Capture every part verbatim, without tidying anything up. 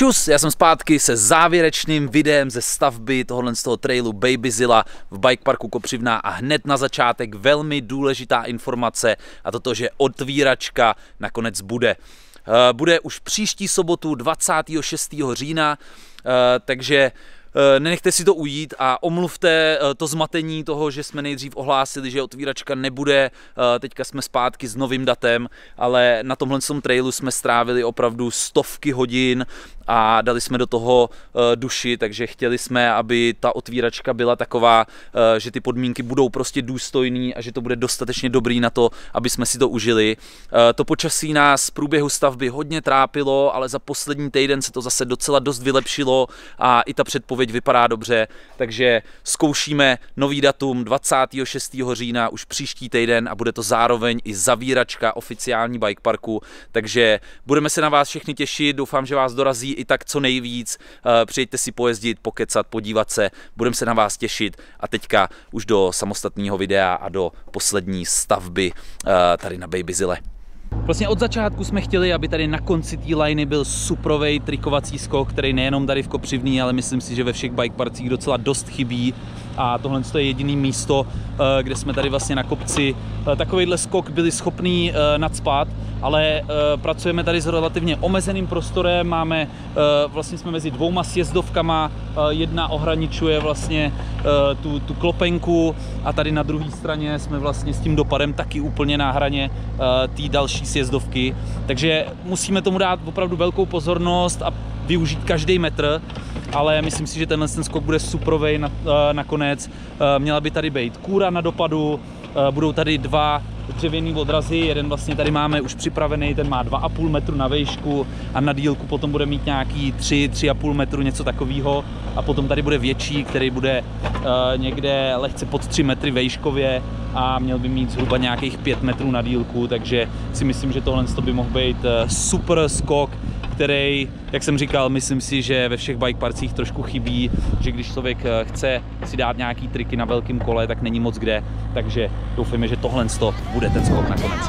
Čus, já jsem zpátky se závěrečným videem ze stavby tohohle z toho trailu Babyzilla v Bike Parku Kopřivná a hned na začátek velmi důležitá informace a to, že otvíračka nakonec bude. Bude už příští sobotu dvacátého šestého října, takže nenechte si to ujít a omluvte to zmatení toho, že jsme nejdřív ohlásili, že otvíračka nebude, teďka jsme zpátky s novým datem, ale na tomhle trailu jsme strávili opravdu stovky hodin a dali jsme do toho duši, takže chtěli jsme, aby ta otvíračka byla taková, že ty podmínky budou prostě důstojný a že to bude dostatečně dobrý na to, aby jsme si to užili. To počasí nás v průběhu stavby hodně trápilo, ale za poslední týden se to zase docela dost vylepšilo a i ta předpověď vypadá dobře, takže zkoušíme nový datum dvacátého šestého října už příští týden a bude to zároveň i zavíračka oficiální bike parku, takže budeme se na vás všechny těšit, doufám, že vás dorazí i tak co nejvíc, přijďte si pojezdit, pokecat, podívat se, budeme se na vás těšit a teďka už do samostatného videa a do poslední stavby tady na Babyzille. Vlastně od začátku jsme chtěli, aby tady na konci té liney byl suprovej trikovací skok, který nejenom tady v Kopřivný, ale myslím si, že ve všech bike parcích docela dost chybí. A tohle je jediné místo, kde jsme tady vlastně na kopci takovýhle skok byli schopní nacpat, ale pracujeme tady s relativně omezeným prostorem, máme, vlastně jsme mezi dvouma sjezdovkama, jedna ohraničuje vlastně tu, tu klopenku a tady na druhé straně jsme vlastně s tím dopadem taky úplně na hraně té další sjezdovky, takže musíme tomu dát opravdu velkou pozornost a využít každý metr, ale myslím si, že tenhle ten skok bude suprovej na, nakonec. Měla by tady být kůra na dopadu, budou tady dva dřevěný odrazy, jeden vlastně tady máme už připravený, ten má dva a půl metru na výšku a na dílku potom bude mít nějaký tři, tři a půl metru, něco takového a potom tady bude větší, který bude uh, někde lehce pod tři metry výškově a měl by mít zhruba nějakých pět metrů na dílku, takže si myslím, že tohle by mohl být uh, super skok, který, jak jsem říkal, myslím si, že ve všech bike parcích trošku chybí, že když člověk chce si dát nějaký triky na velkém kole, tak není moc kde, takže doufejme, že tohle bude ten skok nakonec.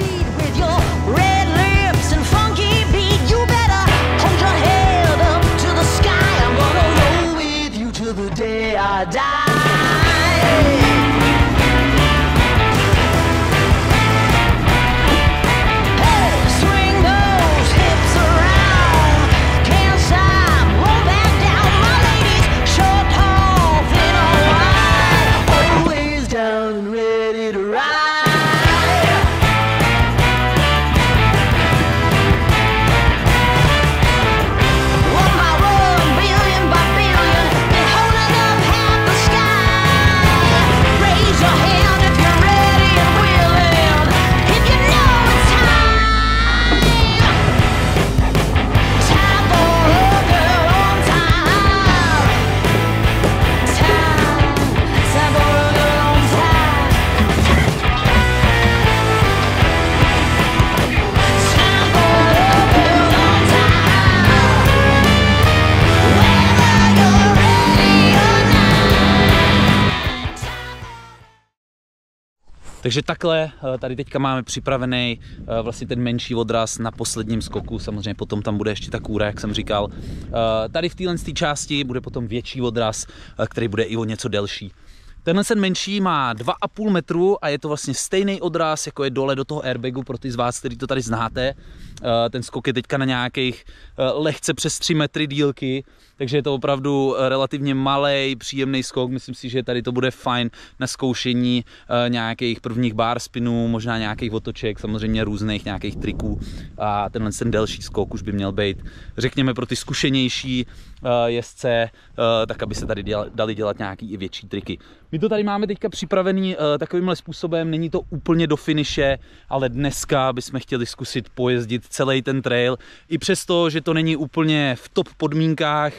Takže takhle tady teďka máme připravený vlastně ten menší odraz na posledním skoku, samozřejmě potom tam bude ještě ta kůra, jak jsem říkal. Tady v téhle části bude potom větší odraz, který bude i o něco delší. Tenhle ten menší má dva a půl metru a je to vlastně stejný odraz, jako je dole do toho airbagu pro ty z vás, kteří to tady znáte. Ten skok je teďka na nějakých lehce přes tři metry dílky, takže je to opravdu relativně malej, příjemný skok. Myslím si, že tady to bude fajn na zkoušení nějakých prvních bar spinů, možná nějakých otoček, samozřejmě různých nějakých triků. A tenhle ten delší skok už by měl být, řekněme, pro ty zkušenější jezdce, tak aby se tady dali dělat nějaký i větší triky. My to tady máme teďka připravený takovýmhle způsobem, není to úplně do finiše, ale dneska bychom chtěli zkusit pojezdit celý ten trail. I přesto, že to není úplně v top podmínkách,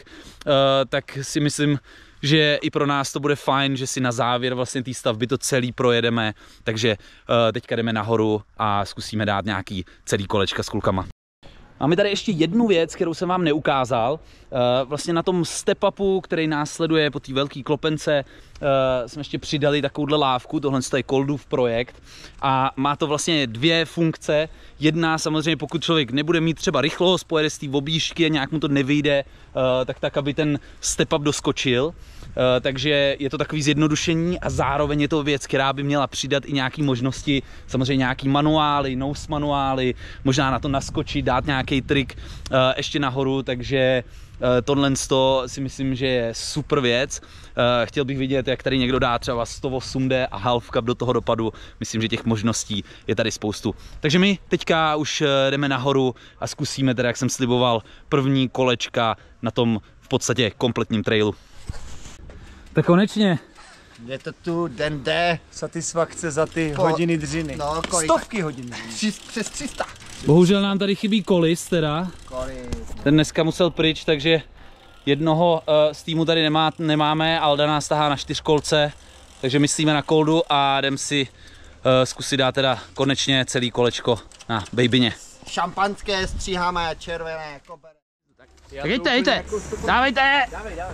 tak si myslím, že i pro nás to bude fajn, že si na závěr vlastně té stavby to celý projedeme. Takže teďka jdeme nahoru a zkusíme dát nějaký celý kolečka s klukama. Máme tady ještě jednu věc, kterou jsem vám neukázal. Vlastně na tom step-upu, který následuje po té velké klopence, jsme ještě přidali takovouhle lávku, tohle je Coldův projekt a má to vlastně dvě funkce. Jedna samozřejmě, pokud člověk nebude mít třeba rychlost, pojede z té objížďky a nějak mu to nevyjde, tak tak, aby ten step-up doskočil. Takže je to takový zjednodušení a zároveň je to věc, která by měla přidat i nějaké možnosti, samozřejmě nějaký manuály, nose manuály, možná na to naskočit, dát nějaký trik ještě nahoru, takže tohle si myslím, že je super věc. Chtěl bych vidět, jak tady někdo dá třeba sto osm dé a half cup do toho dopadu. Myslím, že těch možností je tady spoustu. Takže my teďka už jdeme nahoru a zkusíme teda, jak jsem sliboval, první kolečka na tom v podstatě kompletním trailu. Tak konečně. Je to tu den D, satisfakce za ty po, hodiny dřiny. No, kolik? Stovky hodin. Přes tři sta. Bohužel nám tady chybí kolis teda. Kolis. Ten dneska musel pryč, takže jednoho uh, z týmu tady nemá, nemáme, Alda nás tahá na čtyřkolce, takže myslíme na Coldu a jdem si uh, zkusit dát teda konečně celý kolečko na babyně. Šampanské stříháme, červené, koberé. Tak, tak jděte, jděte, dávejte! Dávej, dávej.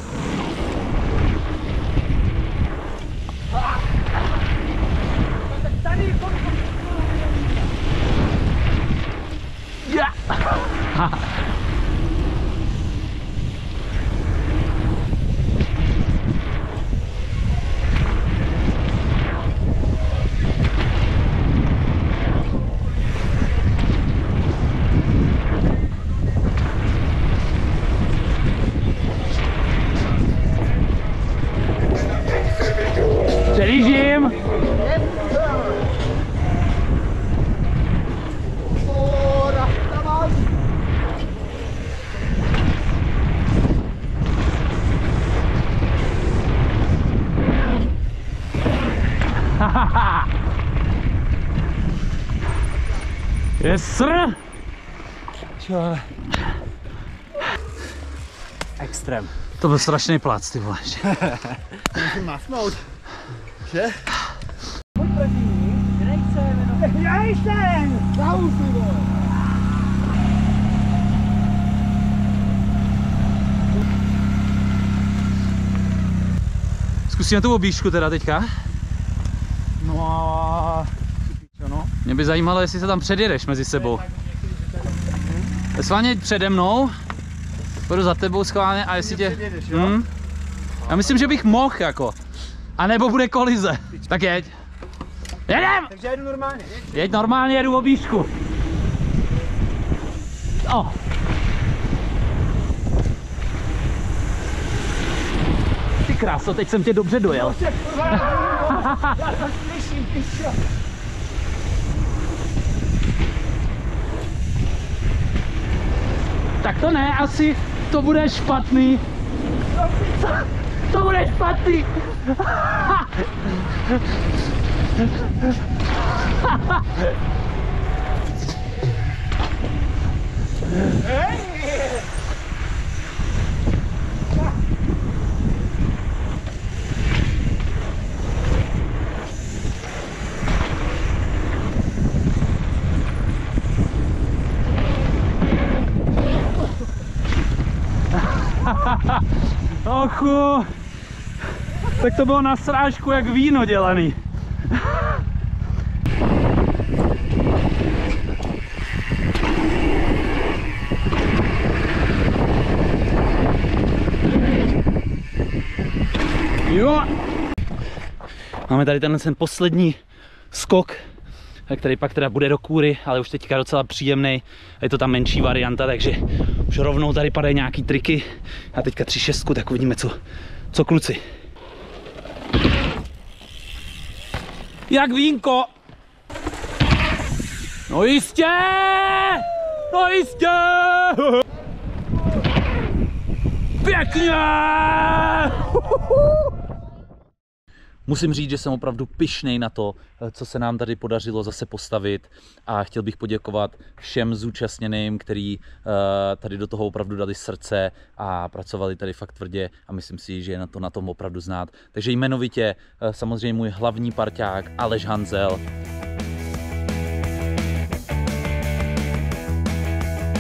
Yeah. Přelížím! Yes, sir! Čo? Extrém. To byl strašný plác, ty vole. Musím masnout. Že? Pojď proti ní, že nechcem, no. Já nejsem! Zahusi, vole! Zkusíme tu objížďku teda teďka. No a... no. Mě by zajímalo, jestli se tam předjedeš mezi sebou. Schválně přede mnou, budu za tebou schválně a jestli tě... Hmm. Já myslím, že bych mohl jako. A nebo bude kolize. Tak jeď. Jedem! Takže jedu normálně. Jeď, jeď normálně, jedu objížďku. O. Ty kráso, teď jsem tě dobře dojel. Tak to ne, asi to bude špatný. To bude špatný. Ochu, tak to bylo na srážku jak víno dělaný. Jo. Máme tady tenhle ten poslední skok, který pak teda bude do kůry, ale už teďka docela příjemný. Je to tam menší varianta, takže už rovnou tady padají nějaký triky. A teďka tři šestku, tak uvidíme, co, co kluci. Jak vínko! No jistě! No jistě! Pěkně! Musím říct, že jsem opravdu pyšnej na to, co se nám tady podařilo zase postavit a chtěl bych poděkovat všem zúčastněným, kteří tady do toho opravdu dali srdce a pracovali tady fakt tvrdě a myslím si, že je na to na tom opravdu znát. Takže jmenovitě samozřejmě můj hlavní parťák Aleš Hanzel.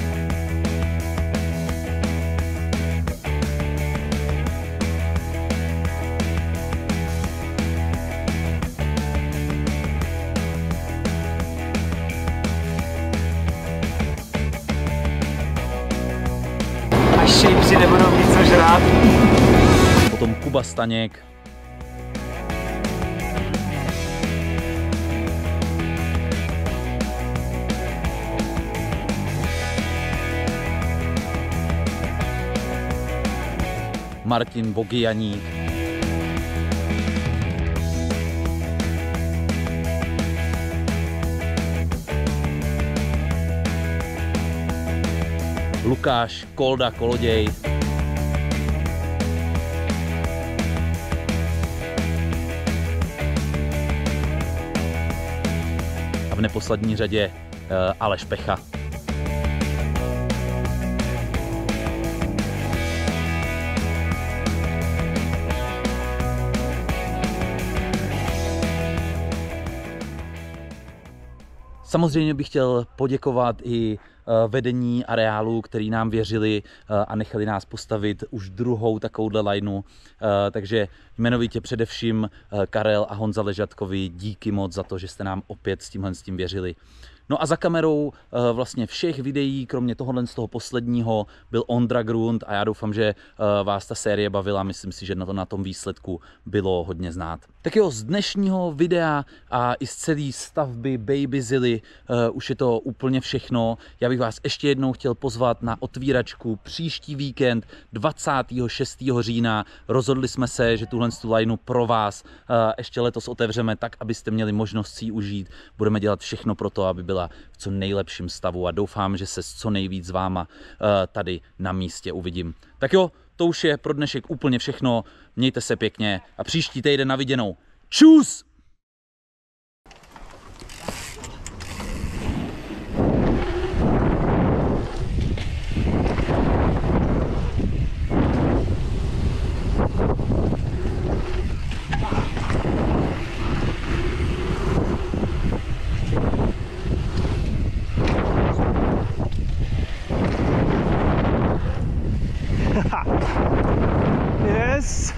šejpři nebudou mít co žrát. Potom Kuba Staněk. Martin Bogianík. Lukáš Kolda Koloděj. A v neposlední řadě uh, Aleš Pecha. Samozřejmě bych chtěl poděkovat i vedení areálu, který nám věřili a nechali nás postavit už druhou takovouhle lineu. Takže jmenovitě především Karel a Honza Ležatkovi díky moc za to, že jste nám opět s tímhle s tím věřili. No a za kamerou vlastně všech videí, kromě tohohle z toho posledního, byl Ondra Grund a já doufám, že vás ta série bavila. Myslím si, že na to na tom výsledku bylo hodně znát. Tak jo, z dnešního videa a i z celé stavby Babyzily uh, už je to úplně všechno. Já bych vás ještě jednou chtěl pozvat na otvíračku příští víkend dvacátého šestého října. Rozhodli jsme se, že tuhle tu lineu pro vás uh, ještě letos otevřeme tak, abyste měli možnost si ji užít. Budeme dělat všechno pro to, aby byla v co nejlepším stavu a doufám, že se s co nejvíc s váma uh, tady na místě uvidím. Tak jo, to už je pro dnešek úplně všechno. Mějte se pěkně a příští týden na viděnou. Čus! Yes.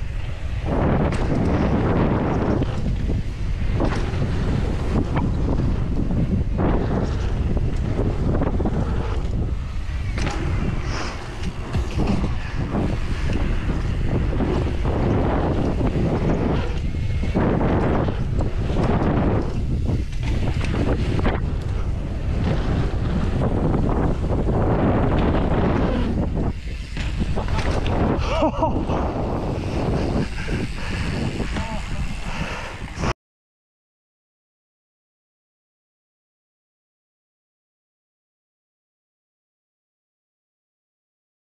Oh.